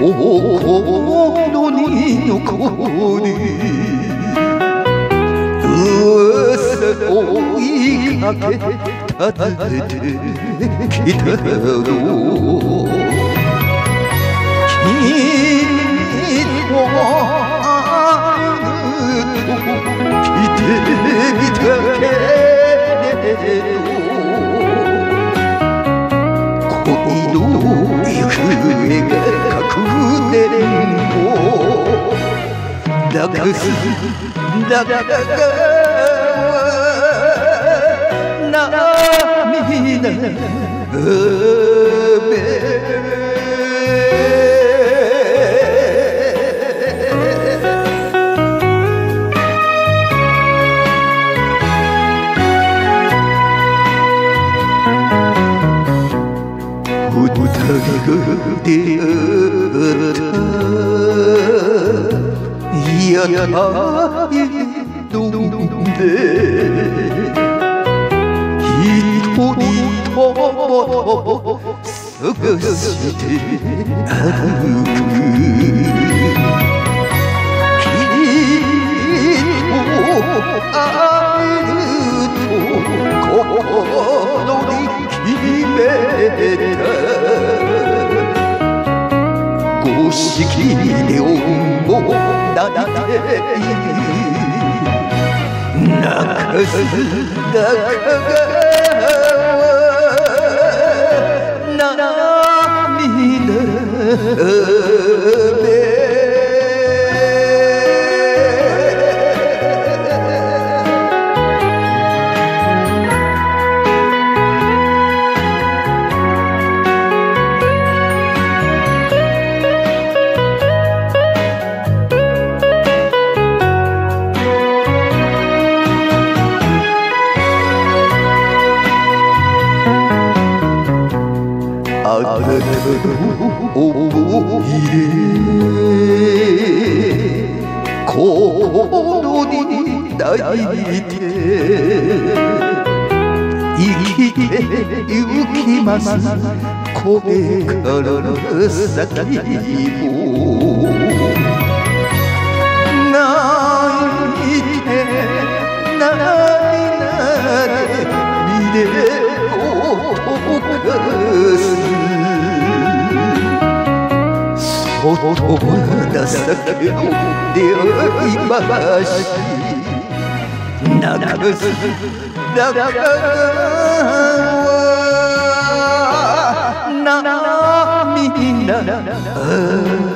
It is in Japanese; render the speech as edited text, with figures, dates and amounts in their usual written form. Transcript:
心に残り噂を追いかけ訪ねてきたの君と会うと来てみたけれど恋の行方が隠れんぼ流す涙二人が出会った屋台飲んで一人とも探して歩く君と会えると心に決めた五色で恩を立て泣かす中川涙あなたの思い出心に抱いて生きてゆきますこれから先も泣いて涙で峰を溶かすそっと情けの出会い話流す涙